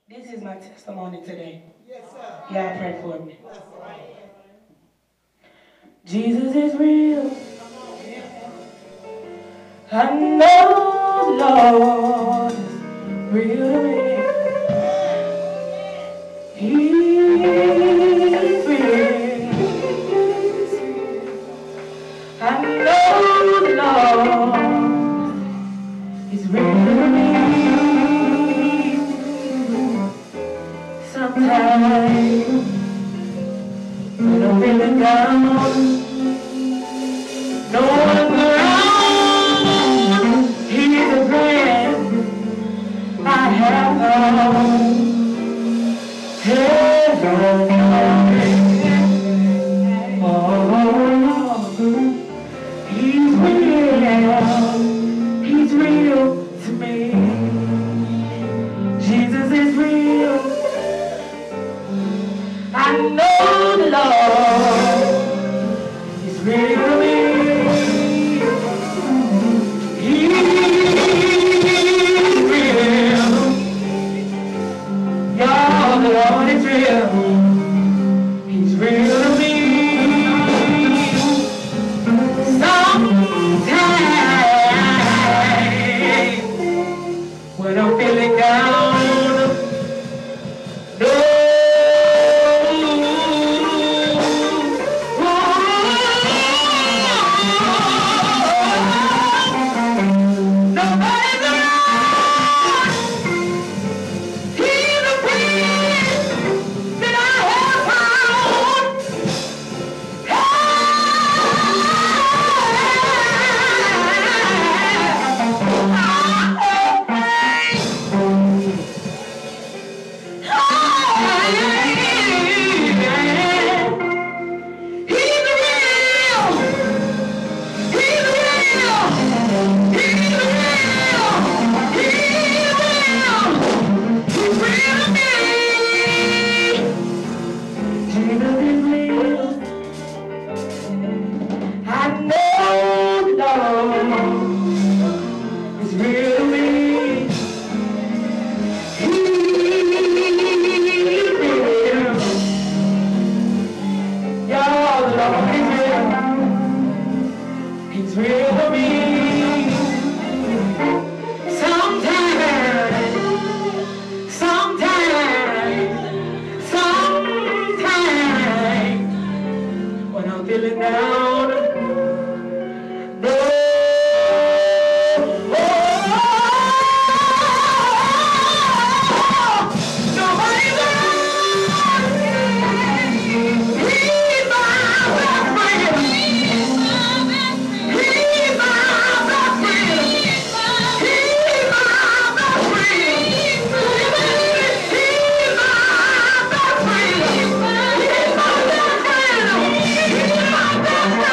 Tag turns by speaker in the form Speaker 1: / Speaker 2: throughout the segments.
Speaker 1: This is my testimony today.
Speaker 2: Yes, sir.
Speaker 1: Y'all pray for me.
Speaker 2: That's right.
Speaker 1: Jesus is real. I know the Lord is real to me. He's real. I know the Lord is real to me. Sometimes when I'm feeling down, no one's around. He's a friend I have found. Heaven, oh, he's real to me. Jesus is real. I know the Lord is real to me. He's real. Y'all, the Lord is real. He's real to me. Sometimes when I'm feeling down, no. Nobody's around. He's a friend that I have found. He's real to me. Sometimes when I'm feeling down, no. Nobody's around. He's my best friend. He's my best friend. He's my best friend. He's my best friend. He's my best friend. He's my best friend.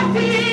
Speaker 1: feel